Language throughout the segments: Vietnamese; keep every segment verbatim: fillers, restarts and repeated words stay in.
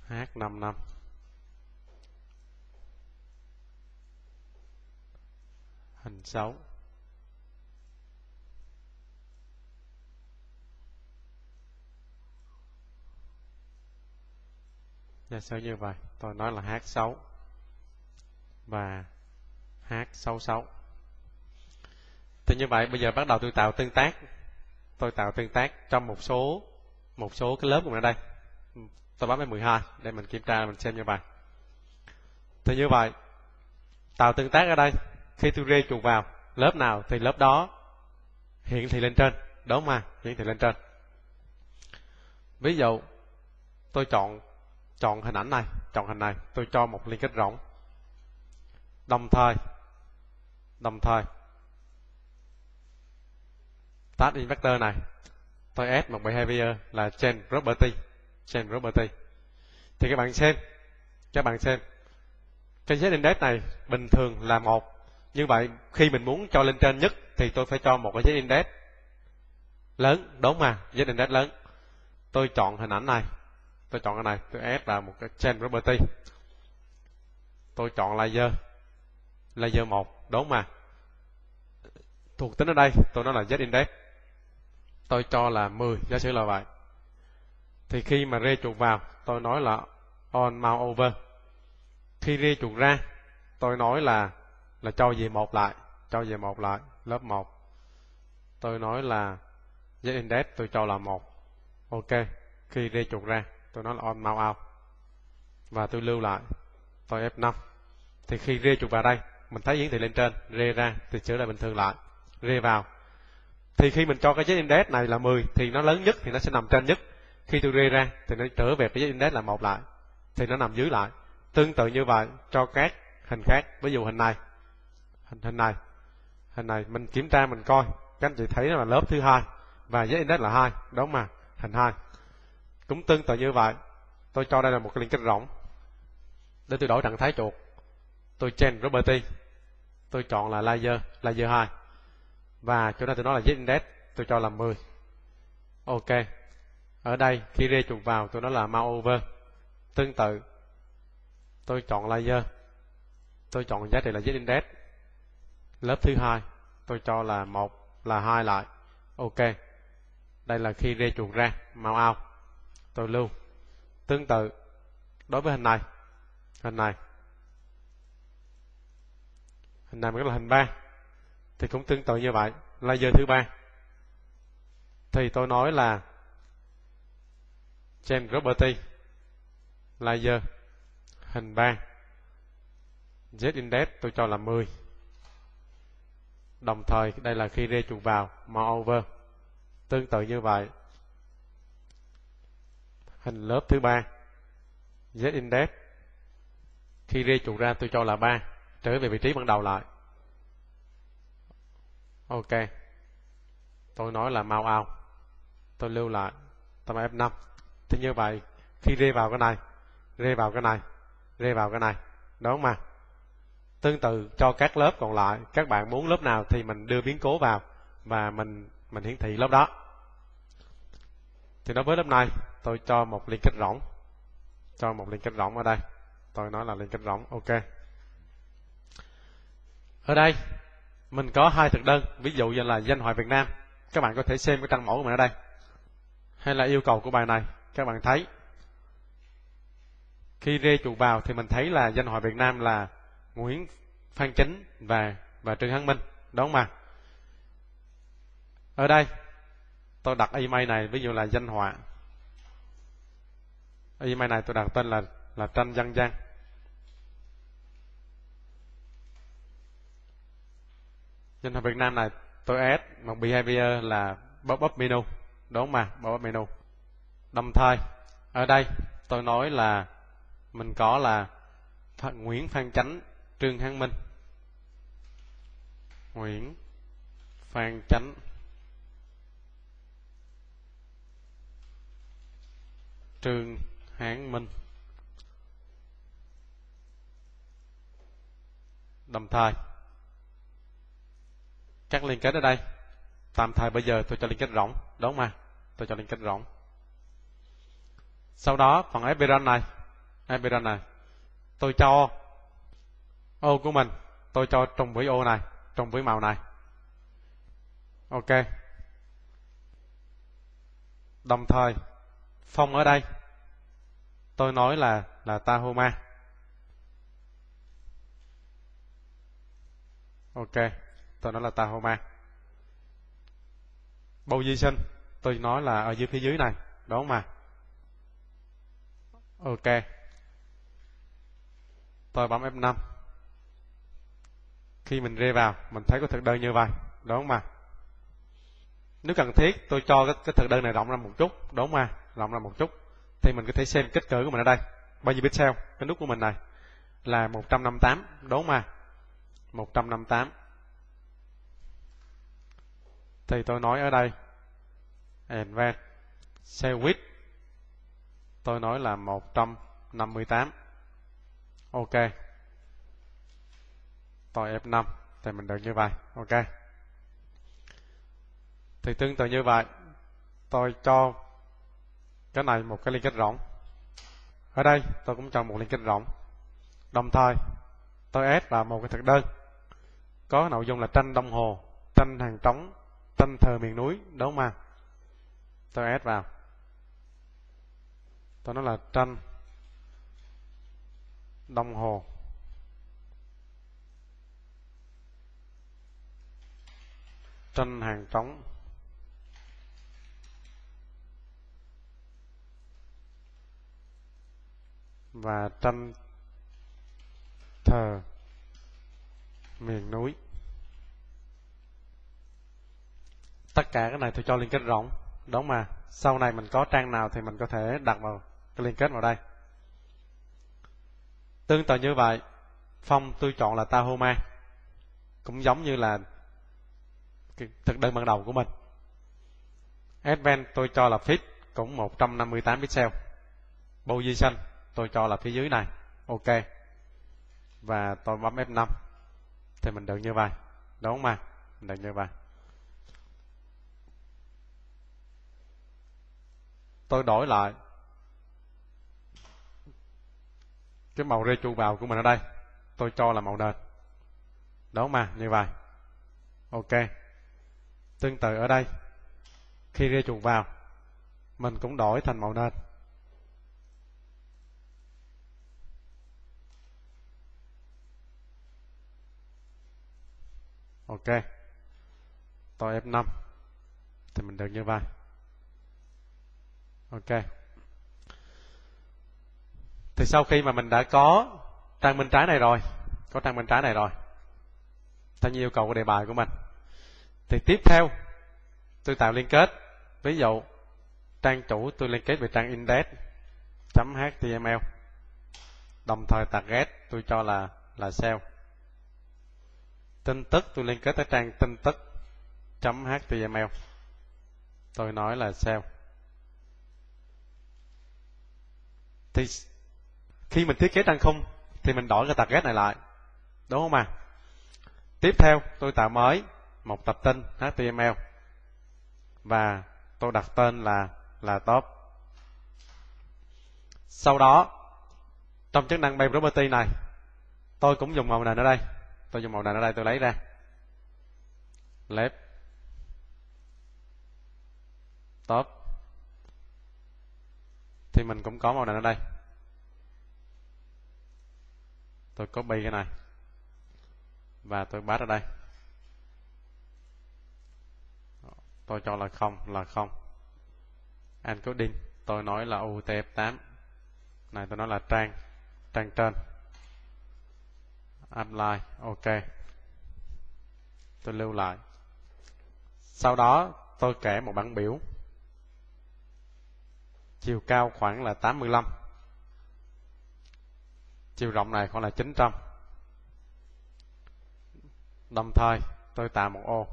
H năm năm hình sáu. Giả sử như vậy, tôi nói là H sáu và H sáu sáu. Thì như vậy bây giờ bắt đầu tôi tạo tương tác. Tôi tạo tương tác trong một số một số cái lớp của mình ở đây. Tôi bấm vào mười hai để mình kiểm tra, mình xem như vậy. Thì như vậy tạo tương tác ở đây, khi tôi rê chuột vào lớp nào thì lớp đó hiển thị lên trên, đúng mà hiển thị lên trên. Ví dụ tôi chọn chọn hình ảnh này, chọn hình này, tôi cho một liên kết rỗng. Đồng thời đồng thời tag inspector này tôi add một behavior là change property, change property. Thì các bạn xem, các bạn xem cái z index này bình thường là một. Như vậy khi mình muốn cho lên trên nhất thì tôi phải cho một cái z index lớn, đúng mà, z index lớn. Tôi chọn hình ảnh này, tôi chọn cái này, tôi add vào một cái change property. Tôi chọn layer, layer một, đúng mà. Thuộc tính ở đây tôi nói là z index, tôi cho là mười, giả sử là vậy. Thì khi mà rê chuột vào tôi nói là on mouse over. Khi rê chuột ra tôi nói là là cho về một lại, cho về một lại, lớp một. Tôi nói là z index tôi cho là một. Ok. Khi rê chuột ra tôi nói là on mouse out và tôi lưu lại, tôi F năm. Thì khi rê chuột vào đây mình thấy hiển thị lên trên, rê ra thì trở lại bình thường lại, rê vào. Thì khi mình cho cái z index này là mười thì nó lớn nhất thì nó sẽ nằm trên nhất. Khi tôi rê ra thì nó trở về cái z index là một lại thì nó nằm dưới lại. Tương tự như vậy cho các hình khác. Ví dụ hình này, hình, hình này, hình này mình kiểm tra mình coi, các anh chị thấy là lớp thứ hai và z index là hai, đúng mà, hình hai. Cũng tương tự như vậy, tôi cho đây là một cái liên kết rỗng để tôi đổi trạng thái chuột. Tôi change property, tôi chọn là layer, layer hai. Và chỗ này tôi nói là z index tôi cho là mười. Ok. Ở đây khi rê chuột vào tôi nói là mouse over. Tương tự tôi chọn layer, tôi chọn giá trị là z index lớp thứ hai, tôi cho là một, là hai lại. Ok. Đây là khi rê chuột ra, mouse out, tôi lưu. Tương tự đối với hình này, hình này, hình này mới là hình ba. Thì cũng tương tự như vậy, layer thứ ba thì tôi nói là change property, layer hình ba, z index tôi cho là mười. Đồng thời đây là khi rê chuột vào, mouse over. Tương tự như vậy, hình lớp thứ ba, z index khi rê chuột ra tôi cho là ba, trở về vị trí ban đầu lại. Ok. Tôi nói là mouse out, tôi lưu lại, tôi bấm F năm. Thì như vậy khi rê vào cái này, rê vào cái này, rê vào cái này, đúng không mà? Tương tự cho các lớp còn lại, các bạn muốn lớp nào thì mình đưa biến cố vào và mình mình hiển thị lớp đó. Thì đối với lớp này tôi cho một liên kết rỗng, cho một liên kết rỗng ở đây, tôi nói là liên kết rỗng. Ok. Ở đây mình có hai thực đơn, ví dụ như là danh họa Việt Nam. Các bạn có thể xem cái trang mẫu của mình ở đây, hay là yêu cầu của bài này. Các bạn thấy khi rê chuột vào thì mình thấy là danh họa Việt Nam là Nguyễn Phan Chính và và Trương Hán Minh, đúng không ạ? Ở đây tôi đặt email này, ví dụ là danh họa, email này tôi đặt tên là là Tranh Dân Gian. Danh họa Việt Nam này tôi add một behavior là pop-up menu, đúng không mà, pop-up menu. Đồng thời ở đây tôi nói là mình có là Nguyễn Phan Chánh, Trương Hán Minh. Nguyễn Phan Chánh, Trương Hán Minh. Đồng thời các liên kết ở đây tạm thời bây giờ tôi cho liên kết rỗng, đúng không mà, tôi cho liên kết rỗng. Sau đó phần ép pê run này Epiron này, tôi cho ô của mình, tôi cho trùng với ô này, trùng với màu này. Ok. Đồng thời phong ở đây tôi nói là là Tahoma. Ok, tôi nói là Tahoma. Position tôi nói là ở dưới phía dưới này, đúng không mà? Ok. Tôi bấm F năm. Khi mình rê vào, mình thấy có thực đơn như vậy, đúng không mà? Nếu cần thiết, tôi cho cái, cái thực đơn này rộng ra một chút, đúng không mà? Rộng ra một chút, thì mình có thể xem kích cỡ của mình ở đây. Bao nhiêu pixel? Cái nút của mình này là một trăm năm mươi tám, đúng không mà? một trăm năm mươi tám. Thì tôi nói ở đây, advanced cell width, tôi nói là một trăm năm mươi tám. Ok. Tôi F năm thì mình được như vậy. Ok. Thì tương tự như vậy, tôi cho cái này một cái liên kết rộng. Ở đây tôi cũng cho một liên kết rộng. Đồng thời tôi add vào một cái thực đơn có nội dung là tranh đồng hồ, tranh hàng trống, tranh thờ miền núi, đúng không ạ? Tôi add vào. Tôi nói là tranh đồng hồ, tranh hàng trống, và tranh thờ miền núi. Tất cả cái này tôi cho liên kết rộng, đúng mà. Sau này mình có trang nào thì mình có thể đặt vào cái liên kết vào đây. Tương tự như vậy, phong tôi chọn là Tahoma, cũng giống như là cái thực đơn ban đầu của mình. Advanced tôi cho là fit, cũng một trăm năm mươi tám pixel. Position tôi cho là phía dưới này. Ok. Và tôi bấm F năm thì mình được như vậy, đúng không mà? Mình được như vậy. Tôi đổi lại cái màu rê chu vào của mình ở đây, tôi cho là màu nền, đúng không mà? Như vậy. Ok. Tương tự ở đây, khi rê chuột vào, mình cũng đổi thành màu nền. Ok. Tôi F năm thì mình được như vậy. Ok. Thì sau khi mà mình đã có trang bên trái này rồi, có trang bên trái này rồi, theo như yêu cầu của đề bài của mình, thì tiếp theo tôi tạo liên kết. Ví dụ trang chủ tôi liên kết về trang index.html, đồng thời target tôi cho là là sale. Tin tức tôi liên kết tới trang tin tức.html, tôi nói là sale. Thì khi mình thiết kế trang khung thì mình đổi cái target này lại, đúng không ạ? Tiếp theo tôi tạo mới một tập tin hát tê em lờ và tôi đặt tên là là top. Sau đó trong chức năng Page Property này, tôi cũng dùng màu nền ở đây. Tôi dùng màu nền ở đây, tôi lấy ra left top, thì mình cũng có màu nền ở đây. Tôi copy cái này và tôi paste ở đây. Tôi cho là không, là không. Encoding tôi nói là u tê ép tám. Này tôi nói là trang trang trên. Apply, ok. Tôi lưu lại. Sau đó tôi kẻ một bảng biểu. Chiều cao khoảng là tám mươi lăm. Chiều rộng này khoảng là chín trăm. Đồng thời tôi tạo một ô.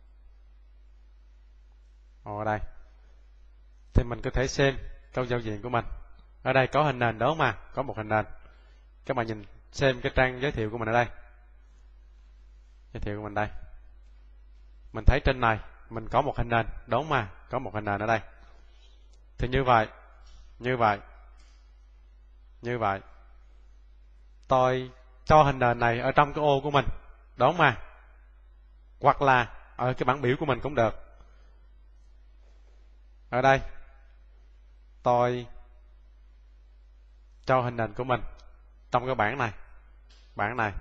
Ô ở đây. Thì mình có thể xem câu giao diện của mình. Ở đây có hình nền đó mà, có một hình nền. Các bạn nhìn xem cái trang giới thiệu của mình ở đây. Giới thiệu của mình đây. Mình thấy trên này mình có một hình nền, đúng mà, có một hình nền ở đây. Thì như vậy, như vậy Như vậy tôi cho hình nền này ở trong cái ô của mình, đúng mà, hoặc là ở cái bảng biểu của mình cũng được. Ở đây tôi cho hình nền của mình trong cái bảng này, bảng này,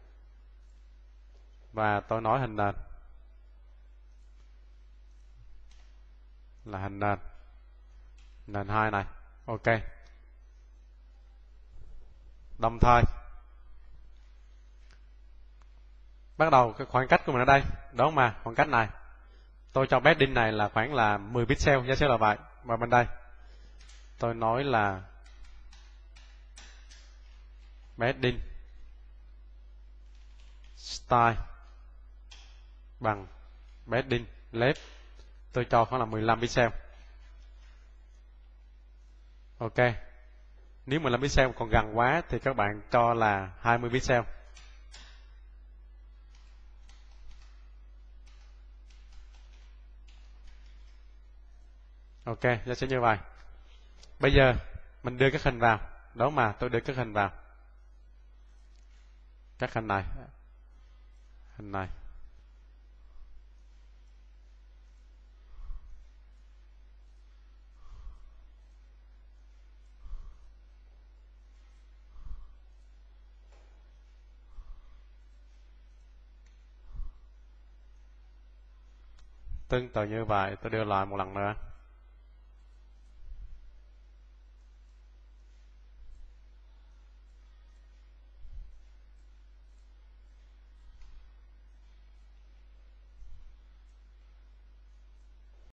và tôi nói hình nền là hình nền nền hai này. Ok. Đồng thời bắt đầu cái khoảng cách của mình ở đây, đúng mà, khoảng cách này tôi cho padding này là khoảng là mười pixel, giả sử là vậy. Và bên đây tôi nói là padding style bằng padding left, tôi cho khoảng là mười lăm pixel. Ok. Nếu mười lăm pixel còn gần quá thì các bạn cho là hai mươi pixel. Ok, nó sẽ như vậy. Bây giờ mình đưa các hình vào, đúng mà, tôi đưa các hình vào. Các hình này, hình này, tương tự như vậy. Tôi đưa lại một lần nữa.